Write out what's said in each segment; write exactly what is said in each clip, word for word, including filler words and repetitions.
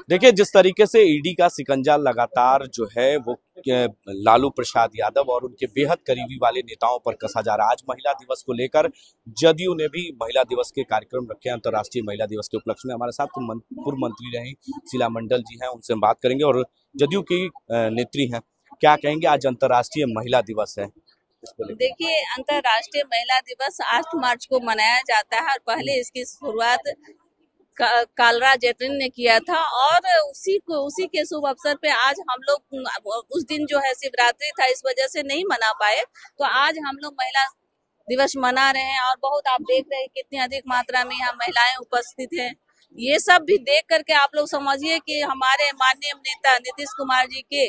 देखिए, जिस तरीके से ईडी का शिकंजा लगातार जो है वो लालू प्रसाद यादव और उनके बेहद करीबी वाले नेताओं पर कसा जा रहा है। आज महिला दिवस को लेकर जदयू ने भी महिला दिवस के कार्यक्रम रखे हैं। अंतर्राष्ट्रीय महिला दिवस के उपलक्ष्य में हमारे साथ पूर्व मंत्री रही शीला मंडल जी हैं, उनसे हम बात करेंगे और जदयू की नेत्री हैं। क्या कहेंगे, आज अंतर्राष्ट्रीय महिला दिवस है। देखिए, अंतर्राष्ट्रीय महिला दिवस आठ मार्च को मनाया जाता है और पहले इसकी शुरुआत का, कालरा जैतन ने किया था और उसी को उसी के शुभ अवसर पे आज हम लोग, उस दिन जो है शिवरात्रि था, इस वजह से नहीं मना पाए, तो आज हम लोग महिला दिवस मना रहे हैं। और बहुत आप देख रहे हैं कितनी अधिक मात्रा में यहाँ महिलाएं उपस्थित हैं। ये सब भी देख करके आप लोग समझिए कि हमारे माननीय नेता नीतीश कुमार जी के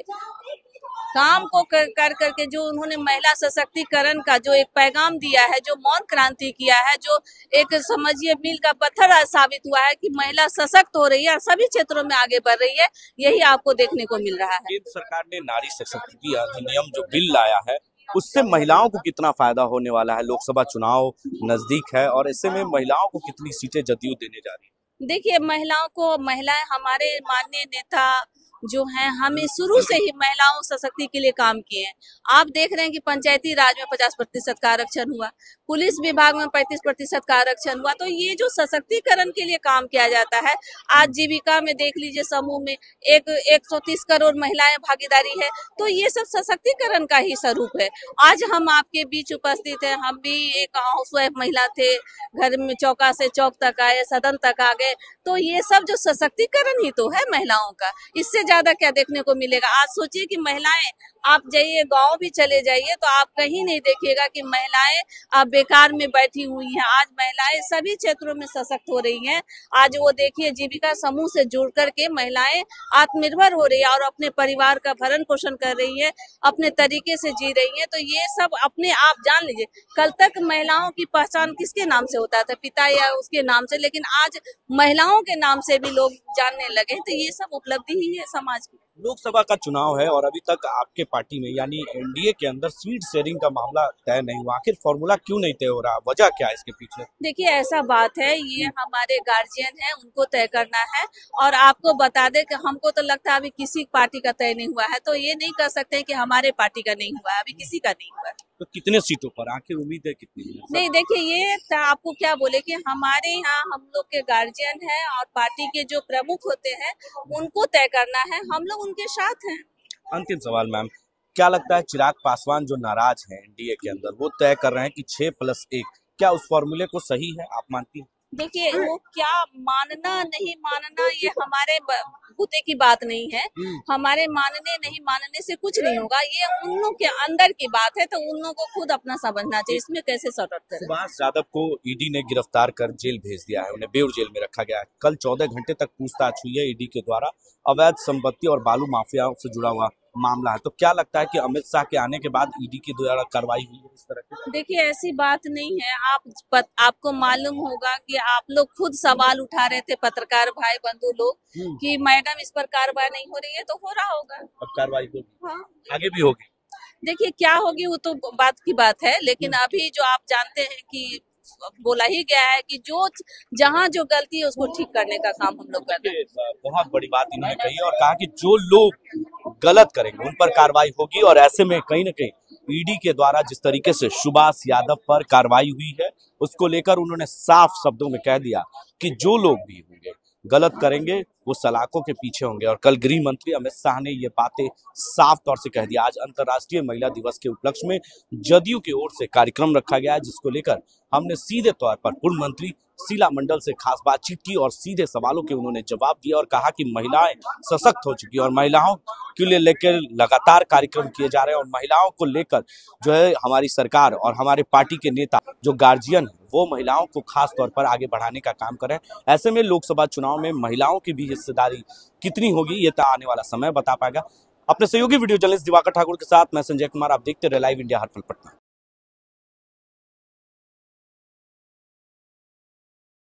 काम को कर कर करके जो उन्होंने महिला सशक्तिकरण का जो एक पैगाम दिया है, जो मौन क्रांति किया है, जो एक समझिए मील का पत्थर साबित हुआ है कि महिला सशक्त हो रही है, सभी क्षेत्रों में आगे बढ़ रही है, यही आपको देखने को मिल रहा है। केंद्र सरकार ने नारी सशक्ति अधिनियम जो बिल लाया है, उससे महिलाओं को कितना फायदा होने वाला है। लोकसभा चुनाव नजदीक है और ऐसे में महिलाओं को कितनी सीटें जदयू देने जा रही है। देखिए, महिलाओं को, महिलाएं हमारे माननीय नेता जो हैं, हमें शुरू से ही महिलाओं सशक्ति के लिए काम किए हैं। आप देख रहे हैं कि पंचायती राज में पचास प्रतिशत का आरक्षण हुआ, पुलिस विभाग में पैंतीस प्रतिशत का आरक्षण हुआ। तो ये जो सशक्तिकरण के लिए काम किया जाता है, आज जीविका में देख लीजिए समूह में एक एक सौ तीस करोड़ महिलाएं भागीदारी है, तो ये सब सशक्तिकरण का ही स्वरूप है। आज हम आपके बीच उपस्थित हैं, हम भी एक हाउसवाइफ महिला थे, घर में चौका से चौक तक आए, सदन तक आ गए, तो ये सब जो सशक्तिकरण ही तो है महिलाओं का। इससे ज्यादा क्या देखने को मिलेगा। आज सोचिए कि महिलाएं, आप जाइए गांव भी चले जाइए तो आप कहीं नहीं देखिएगा कि महिलाएं आप बेकार में बैठी हुई हैं। आज महिलाएं सभी क्षेत्रों में सशक्त हो रही हैं। आज वो देखिए जीविका समूह से जुड़ करके महिलाएं आत्मनिर्भर हो रही है और अपने परिवार का भरण पोषण कर रही है, अपने तरीके से जी रही है। तो ये सब अपने आप जान लीजिए, कल तक महिलाओं की पहचान किसके नाम से होता था, पिता या उसके नाम से, लेकिन आज महिलाओं के नाम से भी लोग जानने लगे। तो ये सब उपलब्धि ही है समाज की। लोकसभा का चुनाव है और अभी तक आपके पार्टी में यानी एनडीए के अंदर सीट शेयरिंग का मामला तय नहीं हुआ। आखिर फॉर्मूला क्यों नहीं तय हो रहा, वजह क्या है इसके पीछे? देखिए, ऐसा बात है, ये हमारे गार्जियन है, उनको तय करना है। और आपको बता दें कि हमको तो लगता है अभी किसी पार्टी का तय नहीं हुआ है, तो ये नहीं कर सकते कि हमारे पार्टी का नहीं हुआ है, अभी किसी का नहीं हुआ है। तो कितने सीटों पर आखिर उम्मीद है, कितनी? नहीं, देखिए, ये आपको क्या बोले कि हमारे यहाँ हम लोग के गार्जियन है और पार्टी के जो प्रमुख होते हैं उनको तय करना है, हम लोग उनके साथ हैं। अंतिम सवाल मैम, क्या लगता है चिराग पासवान जो नाराज हैं एनडीए के अंदर, वो तय कर रहे हैं कि छह प्लस एक, क्या उस फॉर्मूले को सही है, आप मानती हैं? देखिए, वो क्या मानना नहीं मानना ये हमारे बूते की बात नहीं है। हमारे मानने नहीं मानने से कुछ नहीं होगा, ये उन लोग के अंदर की बात है, तो उन लोगों को खुद अपना समझना चाहिए, इसमें कैसे सटक करें। सुभाष यादव को ईडी ने गिरफ्तार कर जेल भेज दिया है, उन्हें बेउर जेल में रखा गया है। कल चौदह घंटे तक पूछताछ हुई है ईडी के द्वारा, अवैध संपत्ति और बालू माफिया से जुड़ा हुआ मामला है। तो क्या लगता है कि अमित शाह के आने के बाद ईडी के द्वारा कार्रवाई हुई है इस तरह की? देखिए, ऐसी बात नहीं है। आप पत, आपको मालूम होगा कि आप लोग खुद सवाल उठा रहे थे, पत्रकार भाई बंधु लोग, कि मैडम इस पर कार्रवाई नहीं हो रही है, तो हो रहा होगा। अब कार्रवाई होगी? हाँ, आगे भी होगी। देखिए, क्या होगी वो तो बात की बात है, लेकिन अभी जो आप जानते हैं कि बोला ही गया है कि जो जहां जो गलती है उसको ठीक करने का काम हम लोग कर रहे हैं। बहुत बड़ी बात इन्होंने कही और कहा कि जो लोग गलत करेंगे उन पर कार्रवाई होगी। और ऐसे में कहीं ना कहीं ईडी के द्वारा जिस तरीके से सुभाष यादव पर कार्रवाई हुई है, उसको लेकर उन्होंने साफ शब्दों में कह दिया कि जो लोग भी होंगे गलत करेंगे वो सलाखों के पीछे होंगे। और कल गृह मंत्री अमित शाह ने ये बातें साफ तौर से कह दिया। आज अंतर्राष्ट्रीय महिला दिवस के उपलक्ष्य में जदयू की ओर से कार्यक्रम रखा गया है, जिसको लेकर हमने सीधे तौर पर पूर्व मंत्री शीला मंडल से खास बातचीत की और सीधे सवालों के उन्होंने जवाब दिया और कहा कि महिलाएं सशक्त हो चुकी है और महिलाओं के लिए लेकर लगातार कार्यक्रम किए जा रहे हैं। और महिलाओं को लेकर जो है हमारी सरकार और हमारे पार्टी के नेता जो गार्जियन है वो महिलाओं को खास तौर पर आगे बढ़ाने का काम करें। ऐसे में लोकसभा चुनाव में महिलाओं की भी हिस्सेदारी कितनी होगी ये तो आने वाला समय बता पाएगा। अपने सहयोगी वीडियो जर्नलिस्ट दिवाकर ठाकुर के साथ मैं संजय कुमार, आप देखते रहे लाइव इंडिया हर पल पटना।